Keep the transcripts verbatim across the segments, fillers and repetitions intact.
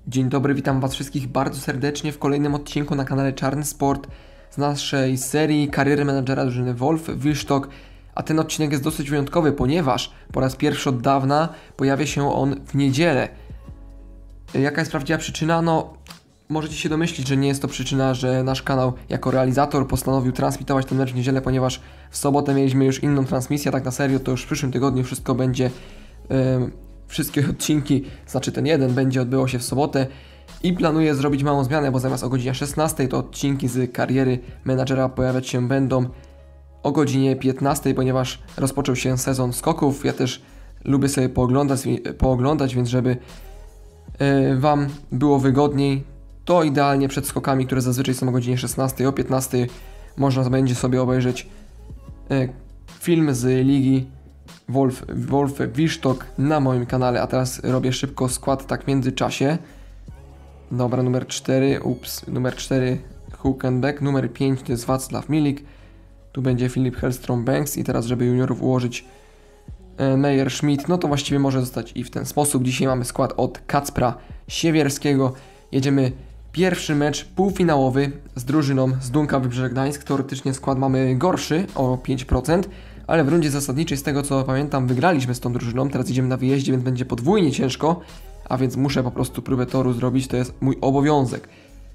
Dzień dobry, witam was wszystkich bardzo serdecznie w kolejnym odcinku na kanale Czarny Sport z naszej serii kariery menadżera drużyny Wolf Wisztok. A ten odcinek jest dosyć wyjątkowy, ponieważ po raz pierwszy od dawna pojawia się on w niedzielę. Jaka jest prawdziwa przyczyna? No, możecie się domyślić, że nie jest to przyczyna, że nasz kanał jako realizator postanowił transmitować ten mecz w niedzielę, ponieważ w sobotę mieliśmy już inną transmisję, tak na serio, to już w przyszłym tygodniu wszystko będzie... Yy, Wszystkie odcinki, znaczy ten jeden, będzie odbyło się w sobotę i planuję zrobić małą zmianę, bo zamiast o godzinie szesnastej to odcinki z kariery menadżera pojawiać się będą o godzinie piętnastej, ponieważ rozpoczął się sezon skoków. Ja też lubię sobie pooglądać, pooglądać więc żeby yy, Wam było wygodniej, to idealnie przed skokami, które zazwyczaj są o godzinie szesnastej, o piętnastej można będzie sobie obejrzeć yy, film z ligi Wolf, Wolf Wisztok na moim kanale, a teraz robię szybko skład tak w międzyczasie. Dobra, numer cztery, ups, numer cztery Huckenbeck, numer pięć to jest Wacław Milik, tu będzie Filip Hellstrom-Banks i teraz żeby juniorów ułożyć e, Meyer Schmidt, no to właściwie może zostać i w ten sposób. Dzisiaj mamy skład od Kacpra Siewierskiego, jedziemy pierwszy mecz półfinałowy z drużyną z Dunka Wybrzeże Gdańsk. Teoretycznie skład mamy gorszy o pięć procent, ale w rundzie zasadniczej, z tego co pamiętam, wygraliśmy z tą drużyną. Teraz idziemy na wyjeździe, więc będzie podwójnie ciężko, a więc muszę po prostu próbę toru zrobić, to jest mój obowiązek.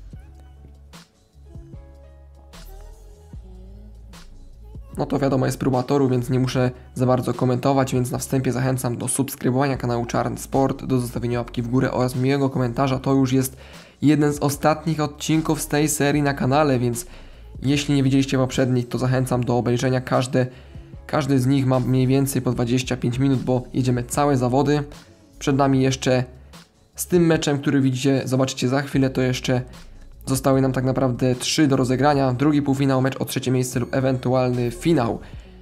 No to wiadomo, jest próba toru, więc nie muszę za bardzo komentować, więc na wstępie zachęcam do subskrybowania kanału Czarny Sport, do zostawienia łapki w górę oraz miłego komentarza. To już jest jeden z ostatnich odcinków z tej serii na kanale, więc jeśli nie widzieliście poprzednich, to zachęcam do obejrzenia. Każde Każdy z nich ma mniej więcej po dwadzieścia pięć minut, bo jedziemy całe zawody. Przed nami jeszcze z tym meczem, który widzicie, zobaczycie za chwilę, to jeszcze zostały nam tak naprawdę trzy do rozegrania. Drugi półfinał, mecz o trzecie miejsce lub ewentualny finał.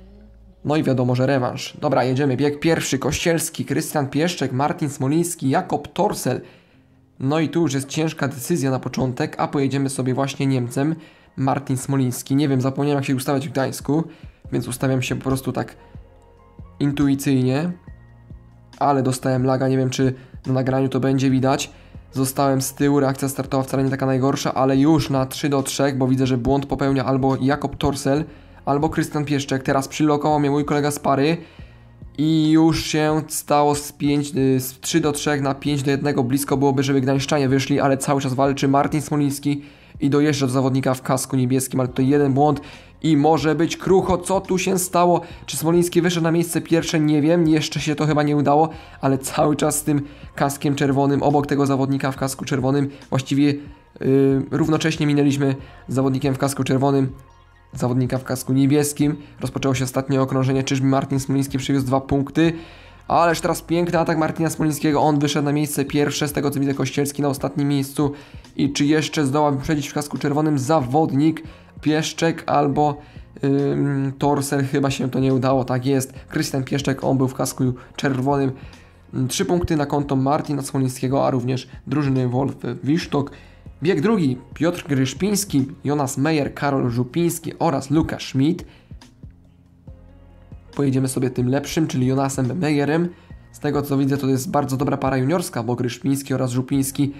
No i wiadomo, że rewanż. Dobra, jedziemy. Bieg pierwszy, Kościelski, Krystian Pieszczek, Martin Smoliński, Jakob Torsel. No i tu już jest ciężka decyzja na początek, a pojedziemy sobie właśnie Niemcem. Martin Smoliński. Nie wiem, zapomniałem jak się ustawiać w Gdańsku, więc ustawiam się po prostu tak intuicyjnie, ale dostałem laga, nie wiem czy na nagraniu to będzie widać. Zostałem z tyłu, reakcja startowa wcale nie taka najgorsza, ale już na trzy do trzech, bo widzę, że błąd popełnia albo Jakob Torsel, albo Krystian Pieszczek. Teraz przylokował mnie mój kolega z pary i już się stało z, pięć, z trzy do trzech na pięć do jednego. Blisko byłoby, żeby gdańszczanie wyszli, ale cały czas walczy Martin Smoliński i dojeżdża do zawodnika w kasku niebieskim, ale to jeden błąd i może być krucho. Co tu się stało? Czy Smoliński wyszedł na miejsce pierwsze? Nie wiem, jeszcze się to chyba nie udało, ale cały czas z tym kaskiem czerwonym, obok tego zawodnika w kasku czerwonym, właściwie yy, równocześnie minęliśmy z zawodnikiem w kasku czerwonym, zawodnika w kasku niebieskim. Rozpoczęło się ostatnie okrążenie, czyżby Martin Smoliński przywiózł dwa punkty? Ależ teraz piękny atak Martina Smolińskiego, on wyszedł na miejsce pierwsze, z tego co widzę Kościelski na ostatnim miejscu. I czy jeszcze zdoła wyprzedzić w kasku czerwonym zawodnik Pieszczek albo ym, Torsel? Chyba się to nie udało, tak jest. Krystian Pieszczek, on był w kasku czerwonym. Trzy punkty na konto Martina Smolińskiego, a również drużyny Wolf Wisztok. Bieg drugi, Piotr Gryszpiński, Jonas Meyer, Karol Żupiński oraz Lukasz Schmidt. Pojedziemy sobie tym lepszym, czyli Jonasem Meyerem. Z tego co widzę, to jest bardzo dobra para juniorska, bo Gryszpiński oraz Żupiński,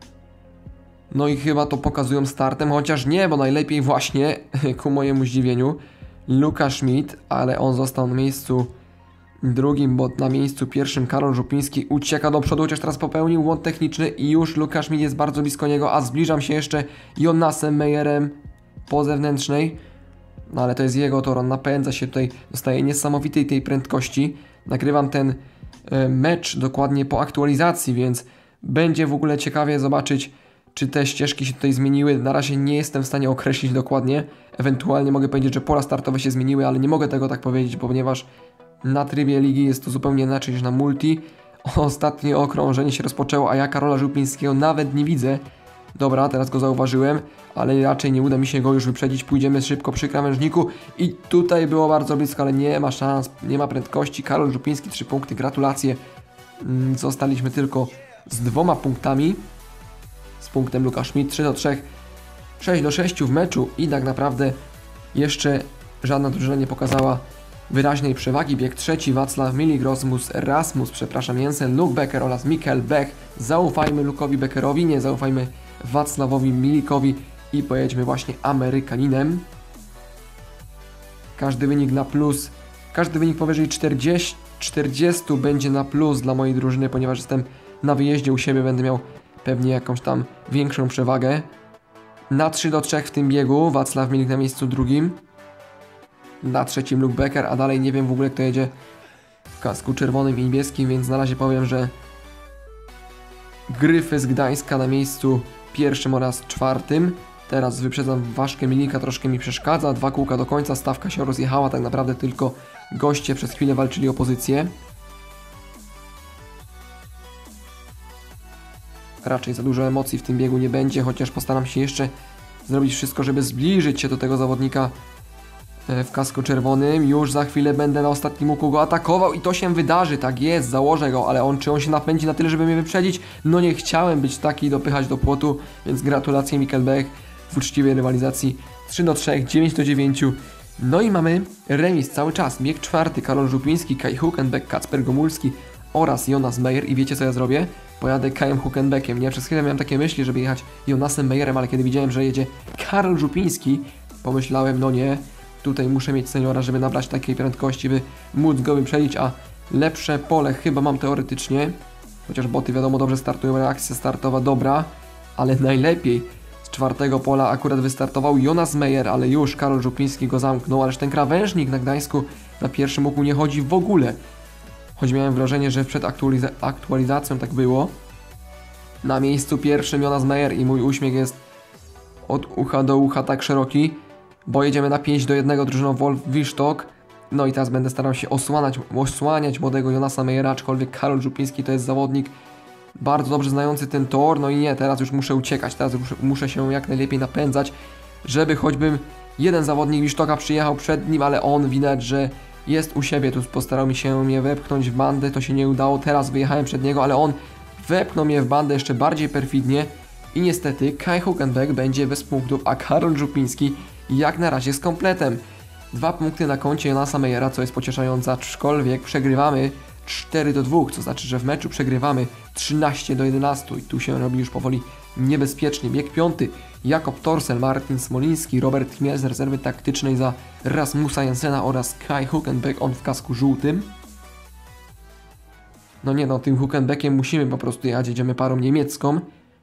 no i chyba to pokazują startem, chociaż nie, bo najlepiej właśnie, ku mojemu zdziwieniu, Lukasz Schmidt, ale on został na miejscu drugim, bo na miejscu pierwszym Karol Żupiński ucieka do przodu, chociaż teraz popełnił błąd techniczny i już Lukasz Schmidt jest bardzo blisko niego, a zbliżam się jeszcze Jonasem Meyerem po zewnętrznej. No ale to jest jego tor, on napędza się tutaj, dostaje niesamowitej tej prędkości. Nagrywam ten e, mecz dokładnie po aktualizacji, więc będzie w ogóle ciekawie zobaczyć, czy te ścieżki się tutaj zmieniły. Na razie nie jestem w stanie określić dokładnie, ewentualnie mogę powiedzieć, że pola startowe się zmieniły, ale nie mogę tego tak powiedzieć, ponieważ na trybie ligi jest to zupełnie inaczej niż na multi. Ostatnie okrążenie się rozpoczęło, a ja Karola Żupińskiego nawet nie widzę. Dobra, teraz go zauważyłem, ale raczej nie uda mi się go już wyprzedzić. Pójdziemy szybko przy krawężniku i tutaj było bardzo blisko, ale nie ma szans, nie ma prędkości. Karol Żupiński, trzy punkty, gratulacje. Zostaliśmy tylko z dwoma punktami. Z punktem Lukasz Schmidt, trzy do trzech, sześć do sześciu w meczu i tak naprawdę jeszcze żadna drużyna nie pokazała wyraźnej przewagi. Bieg trzeci Wacław Milik, Rasmus, Rasmus, przepraszam, Jensen, Luke Becker oraz Mikkel Bech. Zaufajmy Luke'owi Beckerowi, nie zaufajmy Wacławowi Milikowi i pojedźmy właśnie Amerykaninem. Każdy wynik na plus, każdy wynik powyżej czterdziestu, czterdziestu będzie na plus dla mojej drużyny, ponieważ jestem na wyjeździe u siebie, będę miał pewnie jakąś tam większą przewagę. Na trzy do trzech w tym biegu Wacław Milik na miejscu drugim. Na trzecim Luke Becker, a dalej nie wiem w ogóle kto jedzie w kasku czerwonym i niebieskim, więc na razie powiem, że Gryfy z Gdańska na miejscu pierwszym oraz czwartym. Teraz wyprzedzam Ważkę Milika, troszkę mi przeszkadza. Dwa kółka do końca, stawka się rozjechała, tak naprawdę tylko goście przez chwilę walczyli o pozycję. Raczej za dużo emocji w tym biegu nie będzie, chociaż postaram się jeszcze zrobić wszystko, żeby zbliżyć się do tego zawodnika w kasku czerwonym. Już za chwilę będę na ostatnim łuku go atakował i to się wydarzy, tak jest, założę go, ale on, czy on się napędzi na tyle, żeby mnie wyprzedzić? No nie chciałem być taki i dopychać do płotu, więc gratulacje Mikkel Bech w uczciwej rywalizacji trzy do trzech, dziewięć do dziewięciu. No i mamy remis cały czas. Bieg czwarty, Karol Żupiński, Kai Huckenbeck, Kacper Gomulski oraz Jonas Meyer. I wiecie co ja zrobię? Pojadę Kajem Huckenbeckiem. Nie, przez chwilę miałem takie myśli, żeby jechać Jonasem Meyerem, ale kiedy widziałem, że jedzie Karol Żupiński, pomyślałem, no nie, tutaj muszę mieć seniora, żeby nabrać takiej prędkości, by móc go wyprzedzić, a lepsze pole chyba mam teoretycznie. Chociaż boty wiadomo dobrze startują, reakcja startowa dobra, ale najlepiej z czwartego pola akurat wystartował Jonas Meyer, ale już Karol Żupiński go zamknął, ależ ten krawężnik na Gdańsku na pierwszym łuku nie chodzi w ogóle. Choć miałem wrażenie, że przed aktualiza aktualizacją tak było. Na miejscu pierwszym Jonas Meyer i mój uśmiech jest od ucha do ucha tak szeroki, bo jedziemy na pięć do jednego drużyną Wolf Wisztok. No i teraz będę starał się osłaniać, osłaniać młodego Jonasa Meyera, aczkolwiek Karol Żupiński to jest zawodnik bardzo dobrze znający ten tor. No i nie, teraz już muszę uciekać, teraz już muszę się jak najlepiej napędzać, żeby choćbym jeden zawodnik Wisztoka przyjechał przed nim, ale on widać, że jest u siebie. Tu postarał mi się mnie wepchnąć w bandę, to się nie udało, teraz wyjechałem przed niego, ale on wepchnął mnie w bandę jeszcze bardziej perfidnie i niestety Kai Huckenbeck będzie bez punktów, a Karol Żupiński jak na razie z kompletem. Dwa punkty na koncie Jonasa Meyera, co jest pocieszające, aczkolwiek przegrywamy cztery do dwóch, co znaczy, że w meczu przegrywamy trzynaście do jedenastu i tu się robi już powoli niebezpiecznie. Bieg piąty, Jakob Torsel, Martin Smoliński, Robert Chmiel z rezerwy taktycznej za Rasmusa Jensena oraz Kai Huckenbeck, on w kasku żółtym. No nie no, tym Huckenbeckiem musimy po prostu jechać, jedziemy parą niemiecką.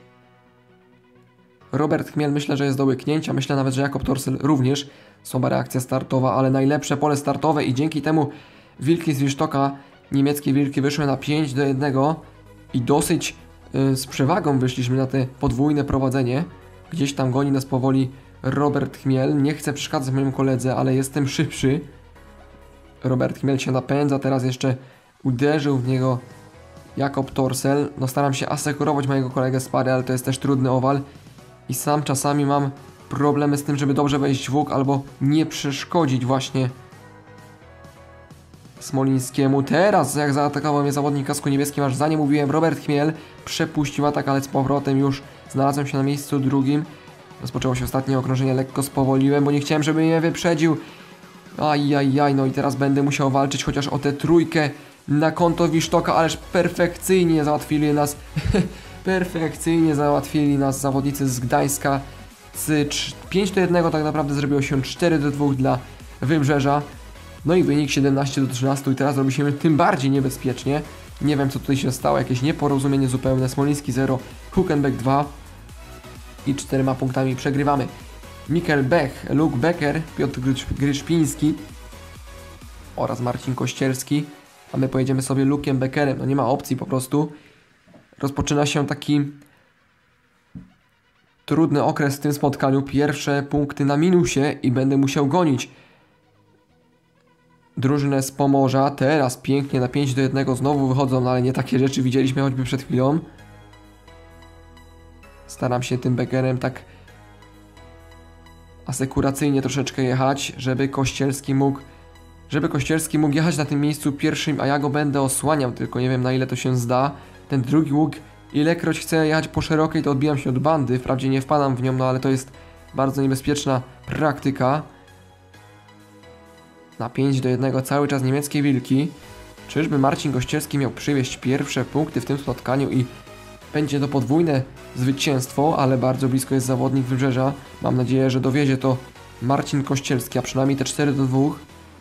Robert Chmiel myślę, że jest do łyknięcia, myślę nawet, że Jakob Torsel również. Słaba reakcja startowa, ale najlepsze pole startowe i dzięki temu wilki z Wisztoka, niemieckie wilki wyszły na pięć do jednego i dosyć yy, z przewagą wyszliśmy na te podwójne prowadzenie. Gdzieś tam goni nas powoli Robert Chmiel, nie chcę przeszkadzać mojemu koledze, ale jestem szybszy. Robert Chmiel się napędza, teraz jeszcze uderzył w niego Jakob Torsel. No staram się asekurować mojego kolegę z pary, ale to jest też trudny owal. I sam czasami mam problemy z tym, żeby dobrze wejść w łuk albo nie przeszkodzić właśnie Smolińskiemu. Teraz jak zaatakował mnie zawodnik kasku niebieskim, aż za nie mówiłem, Robert Chmiel przepuścił atak, ale z powrotem już znalazłem się na miejscu drugim. Rozpoczęło się ostatnie okrążenie, lekko spowoliłem, bo nie chciałem, żeby mnie wyprzedził. Ajajaj, no i teraz będę musiał walczyć chociaż o tę trójkę na konto Wisztoka, ależ perfekcyjnie załatwili nas perfekcyjnie załatwili nas zawodnicy z Gdańska. Z pięć do jednego tak naprawdę zrobiło się cztery do dwóch dla Wybrzeża. No i wynik siedemnaście do trzynastu i teraz robi się tym bardziej niebezpiecznie. Nie wiem co tutaj się stało, jakieś nieporozumienie zupełne. Smoliński zero, Huckenbeck dwa i czterema punktami przegrywamy. Mikkel Bech, Luke Becker, Piotr Gryszpiński oraz Marcin Kościelski. A my pojedziemy sobie Luke'em Beckerem, no nie ma opcji po prostu. Rozpoczyna się taki trudny okres w tym spotkaniu. Pierwsze punkty na minusie i będę musiał gonić drużynę z Pomorza. Teraz pięknie na pięć do jednego znowu wychodzą, no ale nie takie rzeczy widzieliśmy choćby przed chwilą. Staram się tym Beckerem tak asekuracyjnie troszeczkę jechać, żeby Kościelski mógł żeby Kościelski mógł jechać na tym miejscu pierwszym, a ja go będę osłaniał, tylko nie wiem na ile to się zda. Ten drugi łuk, ilekroć chcę jechać po szerokiej, to odbijam się od bandy, wprawdzie nie wpadam w nią, no ale to jest bardzo niebezpieczna praktyka. na pięć do jednego cały czas niemieckie wilki. Czyżby Marcin Kościelski miał przywieźć pierwsze punkty w tym spotkaniu i będzie to podwójne zwycięstwo, ale bardzo blisko jest zawodnik Wybrzeża. Mam nadzieję, że dowiezie to Marcin Kościelski, a przynajmniej te cztery do dwóch.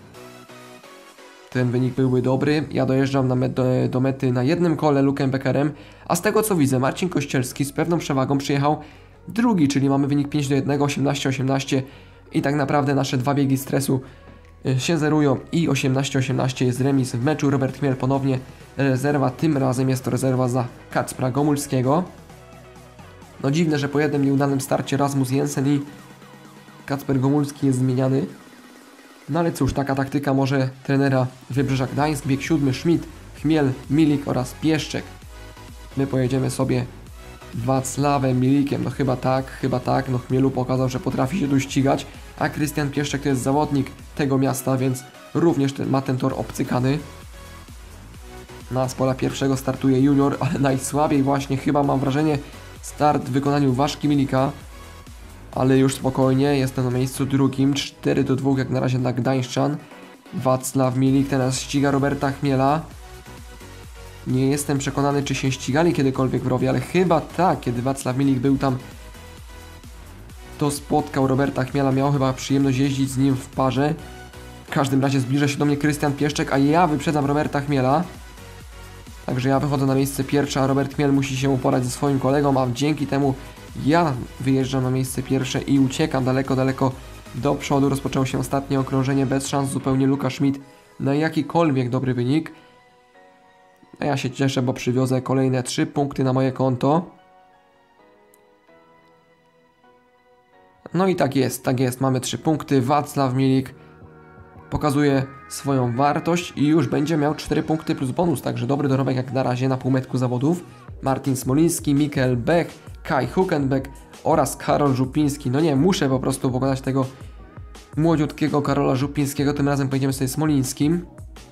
Ten wynik byłby dobry. Ja dojeżdżam na met do, do mety na jednym kole Luke'em Beckerem, a z tego co widzę, Marcin Kościelski z pewną przewagą przyjechał drugi, czyli mamy wynik pięć do jednego, osiemnaście osiemnaście i tak naprawdę nasze dwa biegi stresu się zerują i osiemnaście osiemnaście jest remis w meczu. Robert Chmiel ponownie rezerwa, tym razem jest to rezerwa za Kacpra Gomulskiego. No dziwne, że po jednym nieudanym starcie Rasmus Jensen i Kacper Gomulski jest zmieniany. No ale cóż, taka taktyka może trenera Wybrzeża Gdańsk. Bieg siódmy, Schmidt, Chmiel, Milik oraz Pieszczek. My pojedziemy sobie Wacławem Milikiem, no chyba tak, chyba tak, no Chmielu pokazał, że potrafi się tu ścigać, a Krystian Pieszczek to jest zawodnik tego miasta, więc również ten, ma ten tor obcykany. Na z pola pierwszego startuje junior, ale najsłabiej właśnie chyba mam wrażenie start w wykonaniu Waszki Milika, ale już spokojnie, jestem na miejscu drugim, cztery do dwóch jak na razie dla Gdańszczan. Wacław Milik teraz ściga Roberta Chmiela. Nie jestem przekonany, czy się ścigali kiedykolwiek w rowie, ale chyba tak, kiedy Wacław Milik był tam, to spotkał Roberta Chmiela, miał chyba przyjemność jeździć z nim w parze. W każdym razie zbliża się do mnie Krystian Pieszczek, a ja wyprzedzam Roberta Chmiela. Także ja wychodzę na miejsce pierwsze, a Robert Chmiel musi się uporać ze swoim kolegą, a dzięki temu ja wyjeżdżam na miejsce pierwsze i uciekam daleko, daleko do przodu. Rozpoczęło się ostatnie okrążenie, bez szans zupełnie Luka Schmidt na jakikolwiek dobry wynik. A ja się cieszę, bo przywiozę kolejne trzy punkty na moje konto. No i tak jest, tak jest, mamy trzy punkty. Wacław Milik pokazuje swoją wartość i już będzie miał cztery punkty plus bonus, także dobry dorobek jak na razie na półmetku zawodów. Martin Smoliński, Mikkel Bech, Kai Huckenbeck oraz Karol Żupiński. No nie, muszę po prostu pokonać tego młodziutkiego Karola Żupińskiego, tym razem pojedziemy sobie Smolińskim.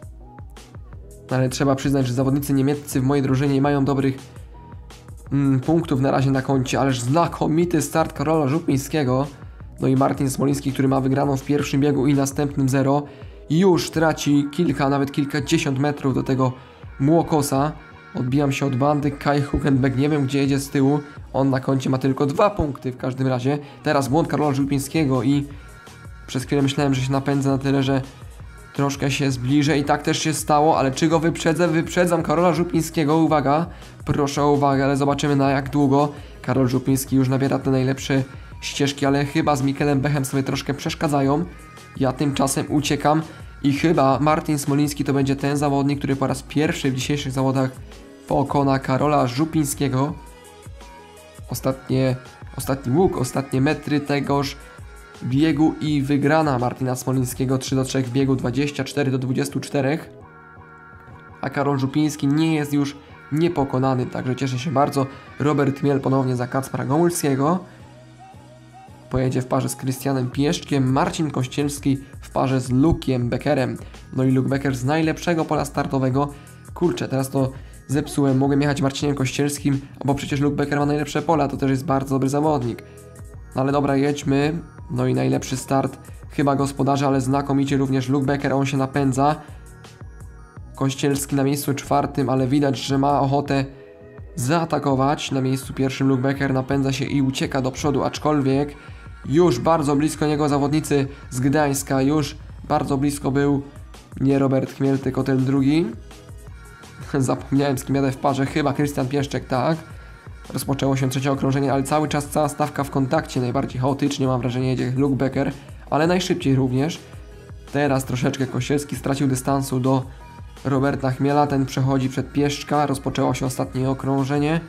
Ale trzeba przyznać, że zawodnicy niemieccy w mojej drużynie nie mają dobrych mm, punktów na razie na koncie, ależ znakomity start Karola Żupińskiego. No i Martin Smoliński, który ma wygraną w pierwszym biegu i następnym zero, już traci kilka, nawet kilkadziesiąt metrów do tego Młokosa. Odbijam się od bandy, Kai Huckenbeck nie wiem gdzie jedzie z tyłu, on na koncie ma tylko dwa punkty w każdym razie. Teraz błąd Karola Żupińskiego i przez chwilę myślałem, że się napędzę na tyle, że troszkę się zbliżę i tak też się stało, ale czy go wyprzedzę? Wyprzedzam Karola Żupińskiego, uwaga, proszę o uwagę, ale zobaczymy na jak długo. Karol Żupiński już nabiera te najlepsze ścieżki, ale chyba z Mikkelem Bechem sobie troszkę przeszkadzają. Ja tymczasem uciekam i chyba Martin Smoliński to będzie ten zawodnik, który po raz pierwszy w dzisiejszych zawodach pokona Karola Żupińskiego. Ostatnie, ostatni łuk, ostatnie metry tegoż biegu i wygrana Martina Smolińskiego trzy do trzech w biegu, dwadzieścia cztery do dwudziestu czterech. A Karol Żupiński nie jest już niepokonany, także cieszę się bardzo. Robert Chmiel ponownie za Kacpra Gomulskiego. Pojedzie w parze z Krystianem Pieszczkiem, Marcin Kościelski w parze z Luke'em Beckerem. No i Luke Becker z najlepszego pola startowego. Kurczę, teraz to zepsułem, mogłem jechać Marcinem Kościelskim, bo przecież Luke Becker ma najlepsze pola, to też jest bardzo dobry zawodnik. No ale dobra, jedźmy. No i najlepszy start chyba gospodarza, ale znakomicie również Luke Becker, on się napędza. Kościelski na miejscu czwartym, ale widać, że ma ochotę zaatakować. Na miejscu pierwszym Luke Becker napędza się i ucieka do przodu, aczkolwiek już bardzo blisko niego zawodnicy z Gdańska, już bardzo blisko był nie Robert Chmiel, tylko ten drugi. Zapomniałem z kim jadę w parze, chyba Krystian Pieszczek, tak. Rozpoczęło się trzecie okrążenie, ale cały czas cała stawka w kontakcie, najbardziej chaotycznie mam wrażenie jedzie Luke Becker, ale najszybciej również. Teraz troszeczkę Kościelski stracił dystansu do Roberta Chmiela, ten przechodzi przed Pieszczka, rozpoczęło się ostatnie okrążenie.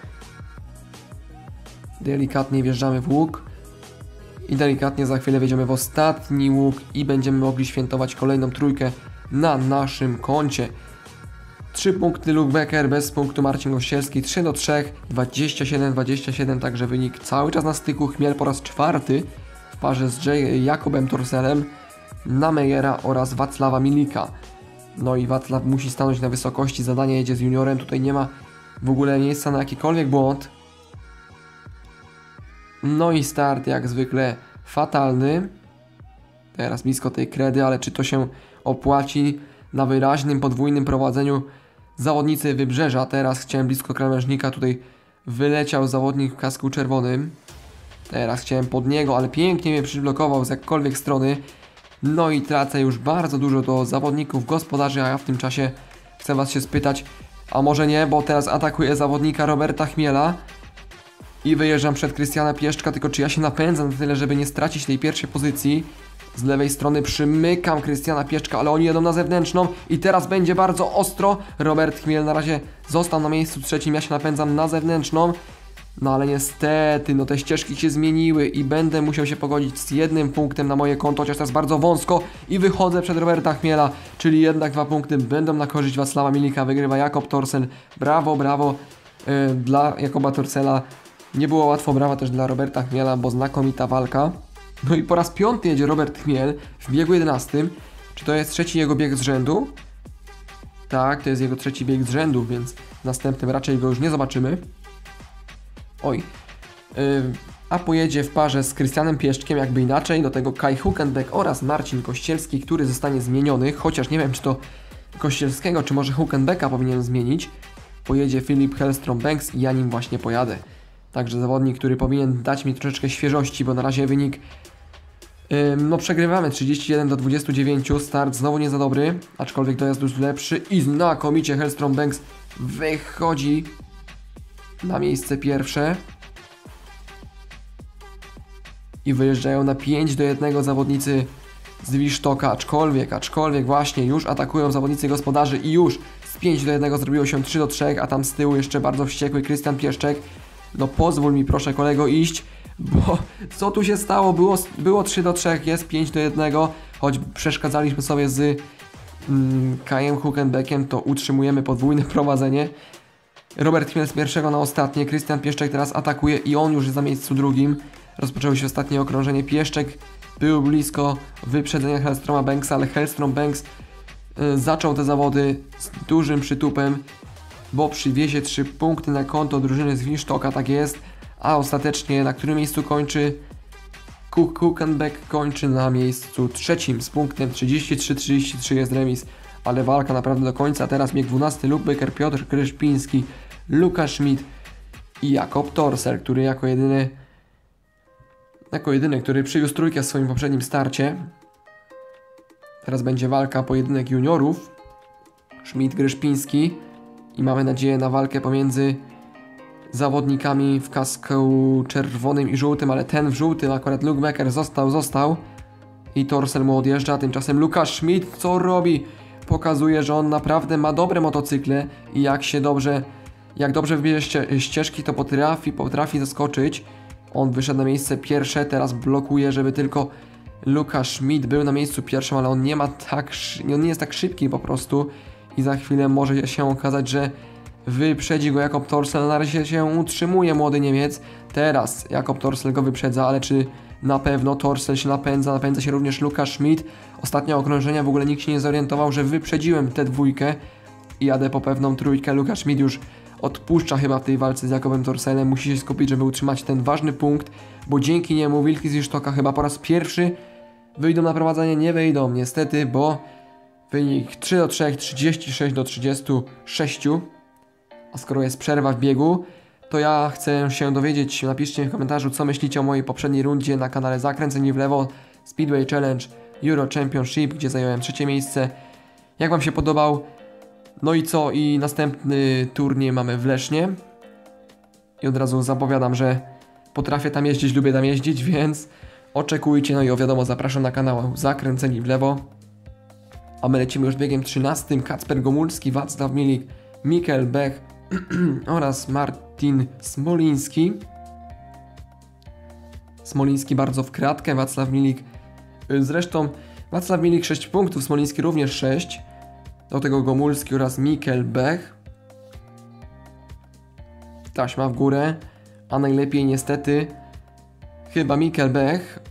Delikatnie wjeżdżamy w łuk i delikatnie za chwilę wjedziemy w ostatni łuk i będziemy mogli świętować kolejną trójkę na naszym koncie. trzy punkty Luke Becker, bez punktu Marcin Kościelski, trzy do trzech, dwadzieścia siedem dwadzieścia siedem, także wynik cały czas na styku. Chmiel po raz czwarty w parze z J Jakobem Torselem na Mejera oraz Wacława Milika. No i Wacław musi stanąć na wysokości, zadanie jedzie z juniorem, tutaj nie ma w ogóle miejsca na jakikolwiek błąd. No i start jak zwykle fatalny. Teraz blisko tej kredy, ale czy to się opłaci na wyraźnym, podwójnym prowadzeniu zawodnicy Wybrzeża. Teraz chciałem blisko krawężnika, tutaj wyleciał zawodnik w kasku czerwonym. Teraz chciałem pod niego, ale pięknie mnie przyblokował z jakkolwiek strony. No i tracę już bardzo dużo do zawodników gospodarzy, a ja w tym czasie chcę was się spytać, a może nie, bo teraz atakuję zawodnika Roberta Chmiela i wyjeżdżam przed Krystiana Pieszczka, tylko czy ja się napędzam na tyle, żeby nie stracić tej pierwszej pozycji. Z lewej strony przymykam Krystiana Pieszczka, ale oni jedą na zewnętrzną i teraz będzie bardzo ostro. Robert Chmiel na razie został na miejscu trzecim, ja się napędzam na zewnętrzną. No ale niestety, no te ścieżki się zmieniły i będę musiał się pogodzić z jednym punktem na moje konto, chociaż teraz bardzo wąsko i wychodzę przed Roberta Chmiela, czyli jednak dwa punkty będą na korzyść Wacława Milika, wygrywa Jakob Torsel. Brawo, brawo yy, dla Jakoba Torsela. Nie było łatwo, brawa też dla Roberta Chmiela, bo znakomita walka. No i po raz piąty jedzie Robert Chmiel w biegu jedenastym. Czy to jest trzeci jego bieg z rzędu? Tak, to jest jego trzeci bieg z rzędu, więc następnym raczej go już nie zobaczymy. Oj, yy, a pojedzie w parze z Krystianem Pieszczkiem, jakby inaczej, do tego Kai Huckenbeck oraz Marcin Kościelski, który zostanie zmieniony, chociaż nie wiem, czy to Kościelskiego, czy może Huckenbecka powinien zmienić. Pojedzie Filip Hellstrom-Banks i ja nim właśnie pojadę. Także zawodnik, który powinien dać mi troszeczkę świeżości, bo na razie wynik yy, no przegrywamy trzydzieści jeden do dwudziestu dziewięciu, start znowu nie za dobry, aczkolwiek dojazd już lepszy i znakomicie Hellstrom-Banks wychodzi na miejsce pierwsze i wyjeżdżają na pięć do jednego zawodnicy z Wisztoka, aczkolwiek, aczkolwiek właśnie już atakują zawodnicy gospodarzy i już z pięć do jednego zrobiło się trzy do trzech, a tam z tyłu jeszcze bardzo wściekły Krystian Pieszczek. No pozwól mi proszę kolego iść, bo co tu się stało? Było, było trzy do trzech, jest pięć do jednego, choć przeszkadzaliśmy sobie z mm, Kajem Huckenbeckiem, to utrzymujemy podwójne prowadzenie. Robert Chmiel z pierwszego na ostatnie, Krystian Pieszczek teraz atakuje i on już jest na miejscu drugim. Rozpoczęło się ostatnie okrążenie, Pieszczek był blisko wyprzedzenia Hellstroma Banksa, ale Hellstrom-Banks y, zaczął te zawody z dużym przytupem, bo przywiezie trzy punkty na konto drużyny z Wisztoka, tak jest, a ostatecznie na którym miejscu kończy? Huckenbeck kończy na miejscu trzecim z punktem trzydzieści trzy trzydzieści trzy, jest remis, ale walka naprawdę do końca. Teraz bieg dwunasty, Lubbecker, Piotr Kryszpiński, Lukas Schmidt i Jakob Torsel, który jako jedyny jako jedyny, który przywiózł trójkę w swoim poprzednim starcie. Teraz będzie walka, pojedynek juniorów, Schmidt, Kryszpiński i mamy nadzieję na walkę pomiędzy zawodnikami w kasku czerwonym i żółtym, ale ten w żółtym, akurat Lubbecker został, został i Torsel mu odjeżdża. Tymczasem Lukas Schmidt co robi? Pokazuje, że on naprawdę ma dobre motocykle i jak się dobrze, jak dobrze wybierze ście, ścieżki, to potrafi, potrafi zaskoczyć. On wyszedł na miejsce pierwsze, teraz blokuje, żeby tylko Lukas Schmidt był na miejscu pierwszym, ale on nie ma tak, on nie jest tak szybki po prostu i za chwilę może się okazać, że wyprzedzi go Jakob Torsel. Na razie się utrzymuje młody Niemiec. Teraz Jakob Torsel go wyprzedza, ale czy na pewno? Torsel się napędza, napędza się również Lukas Schmidt. Ostatnie okrążenia, w ogóle nikt się nie zorientował, że wyprzedziłem tę dwójkę i jadę po pewną trójkę. Lukas Schmidt już odpuszcza chyba w tej walce z Jakobem Torselem. Musi się skupić, żeby utrzymać ten ważny punkt, bo dzięki niemu wilki z Wisztoka chyba po raz pierwszy wyjdą na prowadzenie. Nie wyjdą niestety, bo wynik trzy do trzech, trzydzieści sześć do trzydziestu sześciu. A skoro jest przerwa w biegu, to ja chcę się dowiedzieć, napiszcie w komentarzu, co myślicie o mojej poprzedniej rundzie na kanale Zakręceni w lewo Speedway Challenge Euro Championship, gdzie zająłem trzecie miejsce. Jak wam się podobał? No i co? I następny turniej mamy w Lesznie. I od razu zapowiadam, że potrafię tam jeździć, lubię tam jeździć, więc oczekujcie. No i o wiadomo, zapraszam na kanał Zakręceni w lewo. A my lecimy już biegiem trzynastym. Kacper Gomulski, Wacław Milik, Mikkel Bech oraz Martin Smoliński. Smoliński bardzo w kratkę, Wacław Milik. Zresztą Wacław Milik sześć punktów, Smoliński również sześć. Do tego Gomulski oraz Mikkel Bech. Taśma w górę, a najlepiej niestety chyba Mikkel Bech.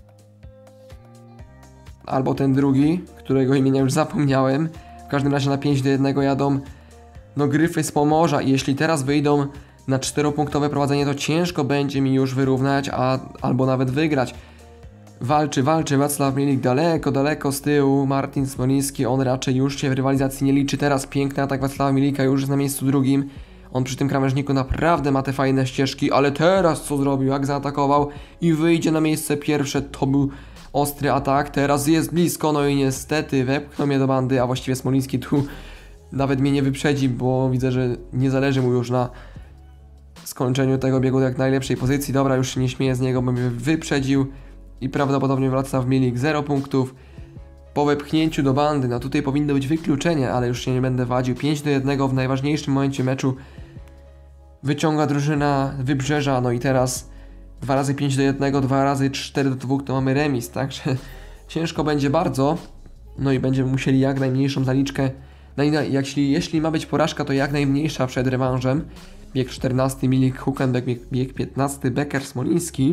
Albo ten drugi, którego imienia już zapomniałem. W każdym razie na pięć do jednego jadą no Gryfy z Pomorza i jeśli teraz wyjdą na czteropunktowe prowadzenie, to ciężko będzie mi już wyrównać, a albo nawet wygrać. Walczy, walczy Wacław Milik daleko, daleko z tyłu. Martin Smoliński, on raczej już się w rywalizacji nie liczy. Teraz piękny atak Wacława Milika, już jest na miejscu drugim. On przy tym krawężniku naprawdę ma te fajne ścieżki, ale teraz co zrobił, jak zaatakował i wyjdzie na miejsce pierwsze, to był ostry atak. Teraz jest blisko, no i niestety wepchnął mnie do bandy, a właściwie Smoliński tu nawet mnie nie wyprzedzi, bo widzę, że nie zależy mu już na skończeniu tego biegu jak najlepszej pozycji. Dobra, już się nie śmieję z niego, bo mnie wyprzedził i prawdopodobnie Wacław Milik zero punktów. Po wepchnięciu do bandy, no tutaj powinno być wykluczenie, ale już się nie będę wadził. pięć do jednego w najważniejszym momencie meczu wyciąga drużyna Wybrzeża, no i teraz dwa razy pięć do jednego, dwa razy cztery do dwóch to mamy remis, także ciężko będzie bardzo, no i będziemy musieli jak najmniejszą zaliczkę, no i jeśli, jeśli ma być porażka, to jak najmniejsza przed rewanżem. Bieg czternasty Milik, Huckenbeck, bieg, bieg piętnasty Becker, Smoliński.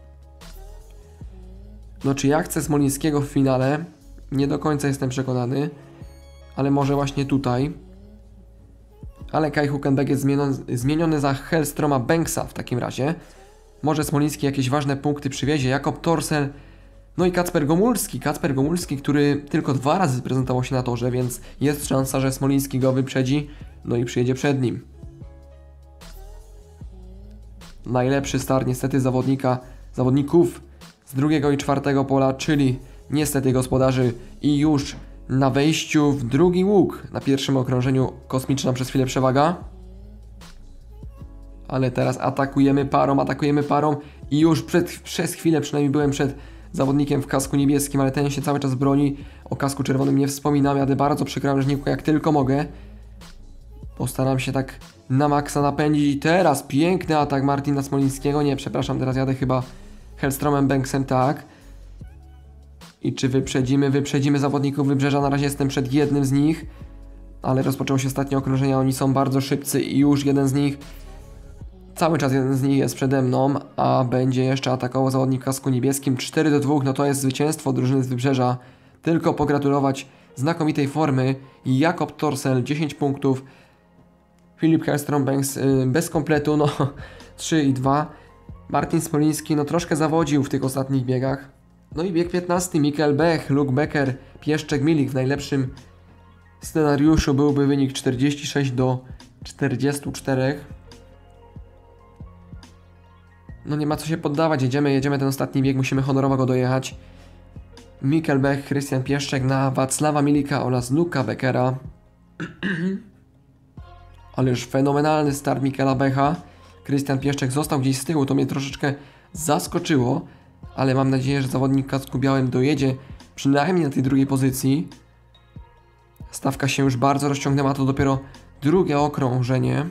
No czy ja chcę Smolińskiego w finale? Nie do końca jestem przekonany, ale może właśnie tutaj. Ale Kai Huckenbeck jest zmieniony, zmieniony za Hellstroma Banksa w takim razie. Może Smoliński jakieś ważne punkty przywiezie. Jakob Torsel, no i Kacper Gomulski. Kacper Gomulski, który tylko dwa razy prezentował się na torze, więc jest szansa, że Smoliński go wyprzedzi, no i przyjedzie przed nim. Najlepszy start niestety zawodnika, zawodników z drugiego i czwartego pola, czyli niestety gospodarzy i już na wejściu w drugi łuk. Na pierwszym okrążeniu kosmiczna przez chwilę przewaga. Ale teraz atakujemy parą, atakujemy parą i już przed, przez chwilę przynajmniej byłem przed zawodnikiem w kasku niebieskim, ale ten się cały czas broni. O kasku czerwonym nie wspominam, jadę bardzo przy krawężniku jak tylko mogę. Postaram się tak na maksa napędzić i teraz piękny atak Martina Smolińskiego. Nie, przepraszam, teraz jadę chyba Hellstromem Banksem, tak. I czy wyprzedzimy? Wyprzedzimy zawodników Wybrzeża. Na razie jestem przed jednym z nich, ale rozpoczęło się ostatnie okrążenie. Oni są bardzo szybcy i już jeden z nich, cały czas jeden z nich jest przede mną, a będzie jeszcze atakował zawodnik w kasku niebieskim. cztery do dwóch, no to jest zwycięstwo drużyny z Wybrzeża. Tylko pogratulować znakomitej formy. Jakob Torsel dziesięć punktów. Filip Hellstrom Banks yy, bez kompletu, no trzy i dwa. Martin Smoliński no troszkę zawodził w tych ostatnich biegach. No i bieg piętnasty, Mikael Bech, Luke Becker, Pieszczek Milik. W najlepszym scenariuszu byłby wynik czterdzieści sześć do czterdziestu czterech. No nie ma co się poddawać, jedziemy, jedziemy ten ostatni bieg, musimy honorowo go dojechać. Mikael Bech, Krystian Pieszczek na Wacława Milika oraz Luka Beckera. Ależ fenomenalny start Mikaela Becha. Krystian Pieszczek został gdzieś z tyłu, to mnie troszeczkę zaskoczyło, ale mam nadzieję, że zawodnik w kasku białym dojedzie przynajmniej na tej drugiej pozycji. Stawka się już bardzo rozciągnęła, to dopiero drugie okrążenie.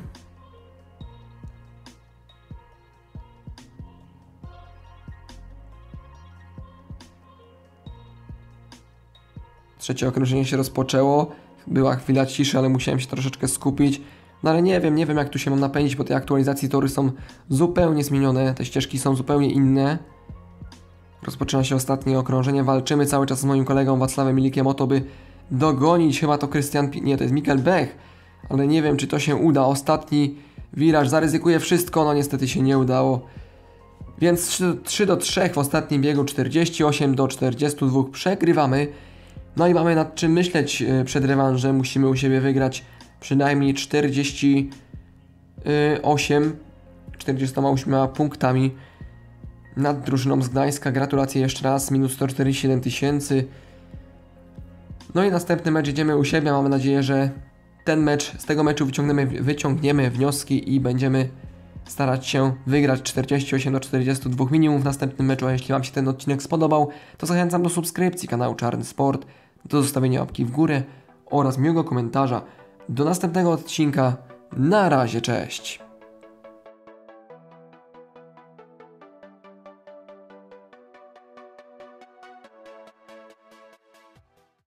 Trzecie okrążenie się rozpoczęło. Była chwila ciszy, ale musiałem się troszeczkę skupić. No ale nie wiem, nie wiem jak tu się mam napędzić, bo te aktualizacji tory są zupełnie zmienione. Te ścieżki są zupełnie inne. Rozpoczyna się ostatnie okrążenie. Walczymy cały czas z moim kolegą Wacławem Milikiem o to, by dogonić. Chyba to Krystian... Nie, to jest Mikael Bech. Ale nie wiem, czy to się uda. Ostatni wiraż. Zaryzykuję wszystko. No niestety się nie udało. Więc trzy do trzech w ostatnim biegu. czterdzieści osiem do czterdziestu dwóch przegrywamy. No i mamy nad czym myśleć przed rewanżem. Musimy u siebie wygrać przynajmniej czterdzieści osiem, czterdziestoma ośmioma punktami nad drużyną z Gdańska. Gratulacje jeszcze raz, minus sto czterdzieści siedem tysięcy. No i następny mecz jedziemy u siebie. Mamy nadzieję, że ten mecz, z tego meczu wyciągniemy, wyciągniemy wnioski i będziemy starać się wygrać czterdzieści osiem do czterdziestu dwóch minimum w następnym meczu. A jeśli Wam się ten odcinek spodobał, to zachęcam do subskrypcji kanału Czarny Sport, do zostawienia łapki w górę oraz miłego komentarza. Do następnego odcinka. Na razie, cześć!